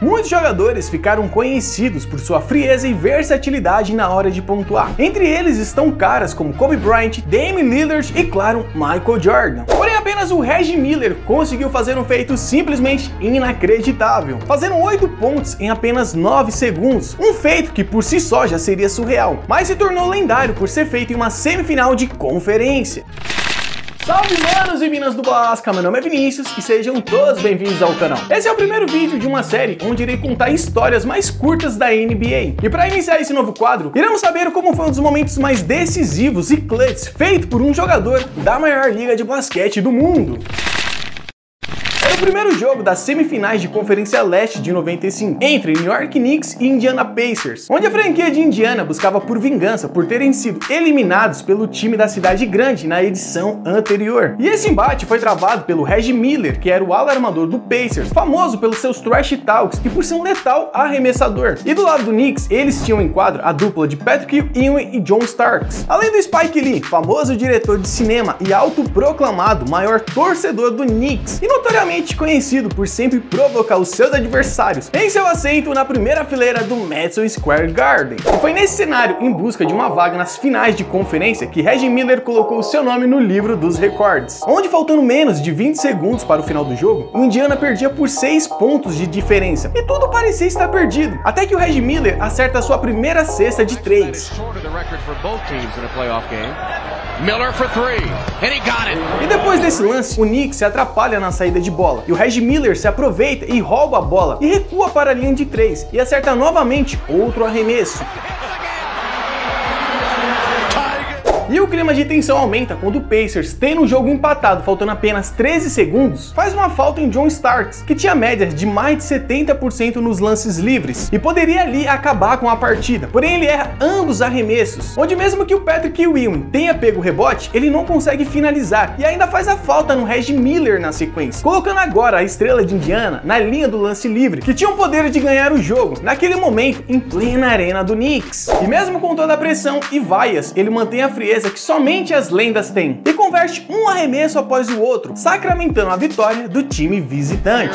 Muitos jogadores ficaram conhecidos por sua frieza e versatilidade na hora de pontuar. Entre eles estão caras como Kobe Bryant, Damian Lillard e, claro, Michael Jordan. Porém, apenas o Reggie Miller conseguiu fazer um feito simplesmente inacreditável, fazendo 8 pontos em apenas 9 segundos, um feito que por si só já seria surreal, mas se tornou lendário por ser feito em uma semifinal de conferência. Salve manos e minas do Basca, meu nome é Vinícius e sejam todos bem-vindos ao canal. Esse é o primeiro vídeo de uma série onde irei contar histórias mais curtas da NBA. E para iniciar esse novo quadro, iremos saber como foi um dos momentos mais decisivos e clutch feito por um jogador da maior liga de basquete do mundo. Era o primeiro jogo das semifinais de Conferência Leste de 95, entre New York Knicks e Indiana Pacers, onde a franquia de Indiana buscava por vingança por terem sido eliminados pelo time da cidade grande na edição anterior. E esse embate foi travado pelo Reggie Miller, que era o ala armador do Pacers, famoso pelos seus trash talks e por ser um letal arremessador. E do lado do Knicks, eles tinham em quadro a dupla de Patrick Ewing e John Starks, além do Spike Lee, famoso diretor de cinema e autoproclamado maior torcedor do Knicks, e notoriamente conhecido por sempre provocar os seus adversários em seu assento na primeira fileira do Madison Square Garden. E foi nesse cenário, em busca de uma vaga nas finais de conferência, que Reggie Miller colocou o seu nome no livro dos recordes, onde, faltando menos de 20 segundos para o final do jogo, o Indiana perdia por 6 pontos de diferença, e tudo parecia estar perdido, até que o Reggie Miller acerta a sua primeira cesta de 3. Miller for three, and he got it. E depois desse lance, o Knicks se atrapalha na saída de bola, e o Reggie Miller se aproveita e rouba a bola, e recua para a linha de 3, e acerta novamente outro arremesso. E o clima de tensão aumenta quando o Pacers, tendo o jogo empatado faltando apenas 13 segundos, faz uma falta em John Starks, que tinha média de mais de 70% nos lances livres, e poderia ali acabar com a partida. Porém, ele erra ambos os arremessos, onde mesmo que o Patrick Ewing tenha pego o rebote, ele não consegue finalizar, e ainda faz a falta no Reggie Miller na sequência, colocando agora a estrela de Indiana na linha do lance livre, que tinha o poder de ganhar o jogo, naquele momento, em plena arena do Knicks. E mesmo com toda a pressão e vaias, ele mantém a frieza que somente as lendas têm, e converte um arremesso após o outro, sacramentando a vitória do time visitante.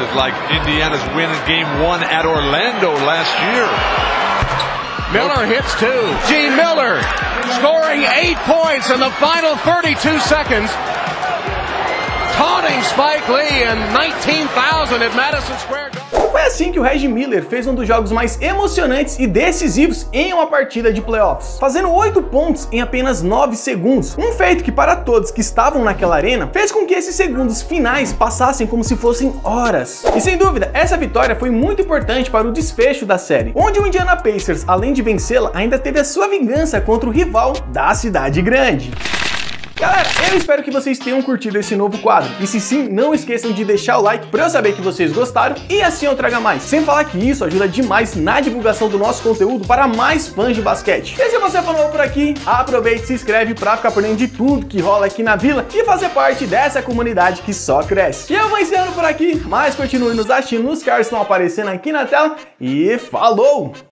Miller hits two. G. Miller scoring 8 points in the final 32 seconds. Taunting Spike Lee and 19,000 at Madison Square Garden. Foi assim que o Reggie Miller fez um dos jogos mais emocionantes e decisivos em uma partida de playoffs, fazendo 8 pontos em apenas 9 segundos, um feito que para todos que estavam naquela arena fez com que esses segundos finais passassem como se fossem horas. E sem dúvida, essa vitória foi muito importante para o desfecho da série, onde o Indiana Pacers, além de vencê-la, ainda teve a sua vingança contra o rival da cidade grande. Galera, eu espero que vocês tenham curtido esse novo quadro, e se sim, não esqueçam de deixar o like para eu saber que vocês gostaram e assim eu traga mais. Sem falar que isso ajuda demais na divulgação do nosso conteúdo para mais fãs de basquete. E se você for novo por aqui, aproveite e se inscreve para ficar por dentro de tudo que rola aqui na vila e fazer parte dessa comunidade que só cresce. E eu vou encerrando por aqui, mas continue nos assistindo nos cards que estão aparecendo aqui na tela e falou!